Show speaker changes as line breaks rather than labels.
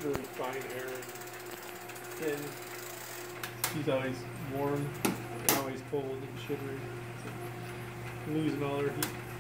really fine hair and thin. She's always warm and always cold and shivering, so losing all her heat.